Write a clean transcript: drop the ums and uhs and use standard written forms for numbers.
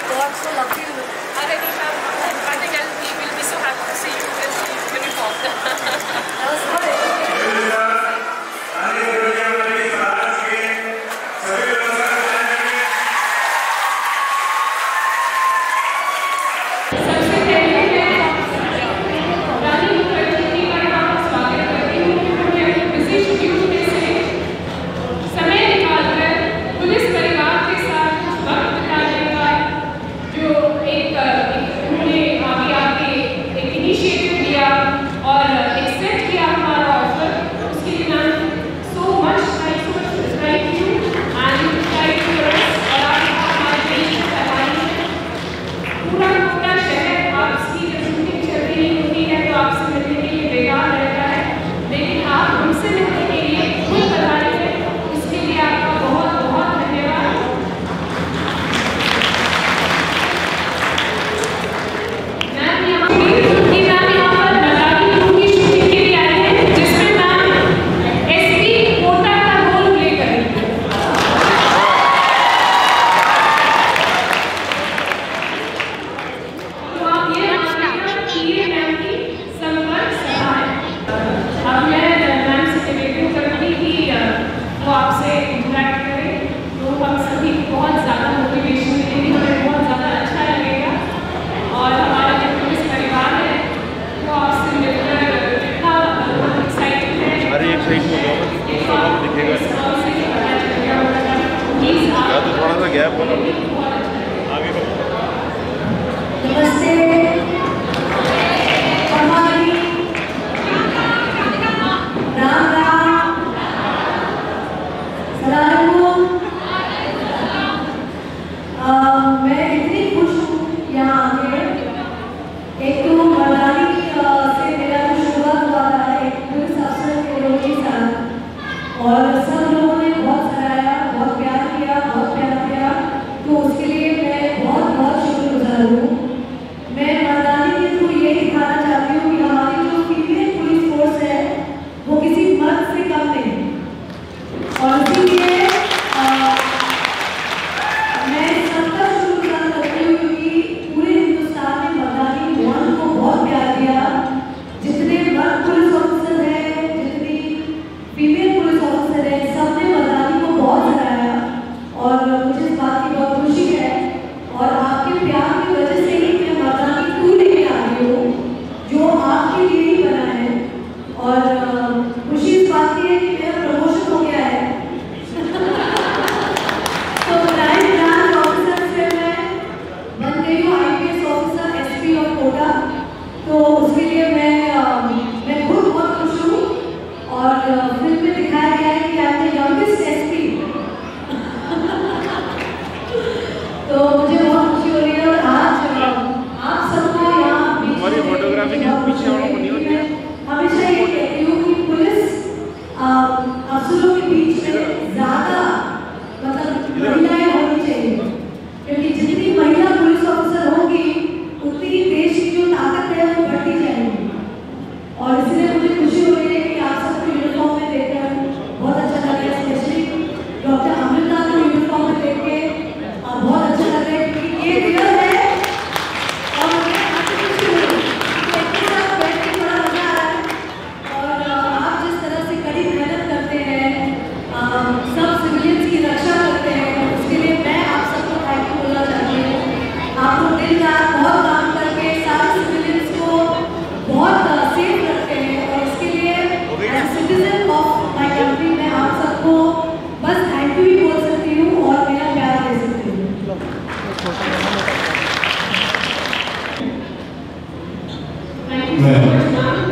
God, so lovely to look. I think we will be so happy to see you in uniform. That was good. सबसे पहले मैं रानी मुखर्जी जी का यहाँ स्वागत करती हूँ कि उन्होंने अपने बिजी शेड्यूल में से समय निकालकर पुलिस परिवार के साथ वक्त बिताने का जो एक उन्होंने आगे एक इनिशिएटिव लिया और एक्सेप्ट किया हमारा ऑफर, उसके लिए ma'am so much thank you and thank you और आप हमारे देश में फैलानी है पूरा शहर आपकी जब शूटिंग चल रही होती है तो आपसे मिलने के लिए बेकार रहता है, लेकिन आप हमसे मिलने के लिए खुद बधाई है, इसके लिए आपका बहुत बहुत धन्यवाद। मैम यहाँ पर मर्दानी की शूटिंग के लिए आए हैं जिसमें मैम एसपी कोटा का रोल प्ले करेंगे। तो आप ये ये मैम की संपर्क सभा है। अब मैं मैम से निवेदन करूँगी कि वो आपसे इंटरेक्ट करें तो हम सभी बहुत ज़्यादा मोटिवेशन मिलेगी, हमें बहुत ज़्यादा अच्छा लगेगा और हमारा जो पुलिस परिवार है वो आपसे मिलकर इतना एक्साइटेड है। अरे एक साइड में बहुत दिखेगा प्लीज़ या तो थोड़ा सा गैप बना आगे नमस्ते हमारी राम राम सलाम। मैं इतनी खुश हूँ यहाँ आके। एक तो मर्दानी से मेरा जो शुरुआत हुआ था एक पुलिस अफसर के रोल के साथ और सब लोगों ने बहुत सराहा, बहुत प्यार किया, तो उसके लिए मैं बहुत बहुत शुक्रगुजार हूँ। मैं मर्दानी के थ्रू ये दिखाना चाहती हूँ कि हमारी जो फीमेल पुलिस फोर्स है वो किसी मर्द से कम नहीं और इसीलिए मैं सबका शुक्रगुजार करती हूँ क्योंकि पूरे हिंदुस्तान में मर्दानी वुमन को बहुत प्यार दिया। जितने मर्द पुलिस ऑफिसर हैं, जितनी फीमेल पुलिस ऑफिसर हैं, सबने मर्दानी को बहुत सराहा और मुझे इस बात की बहुत खुशी है और आपके प्यार की वजह से ही मैं मर्दानी 2 लेके आ रही हूँ जो आपके लिए ही बना है और खुशी इस बात की है कि मेरा प्रमोशन हो गया है। तो क्राइम ब्रांच ऑफिसर से मैं बन गई हूँ IPS officer SP of Kota, तो उसके लिए मैं खुद बहुत खुश हूँ और फिल्म में दिखाया गया है कि आप द यंगेस्ट SP तो मुझे बहुत खुशी हो रही है और आज आप सबको यहाँ हमारी फोटोग्राफी के पीछे वालों को नहीं होती है। हमेशा ये कहती हूँ कि पुलिस अफसरों के बीच में ज़्यादा मतलब महिलाएं होनी चाहिए क्योंकि जितनी महिला पुलिस ऑफिसर होगी उतनी ही देश की जो ताकत है वो बढ़ती जाएगी और इसलिए मुझे खुशी हो रही है कि आप सबको यूनिफॉर्म में देखकर बहुत अच्छा लग रहा है। स्पेशली डॉक्टर अमृता को यूनिफॉर्म में देख के बहुत अच्छा लग रहा है क्योंकि ये रियल है और मैं आपसे खुशी हूँ कि साथ बैठ के बड़ा मजा आ रहा है और आप जिस तरह से कड़ी मेहनत करते हैं, सब सिविलियंस की रक्षा करते हैं, उसके लिए मैं आप सबको थैंक यू बोलना चाहती हूँ। आप लोग दिन रात बहुत काम करके सारे सिविलियंस को बहुत सेफ रखते हैं और इसके लिए as citizen of my country मैं आप सबको बस थैंक यू ही बोल सकती हूँ और मेरा प्यार दे सकती हूँ। Thank you so much, ma'am.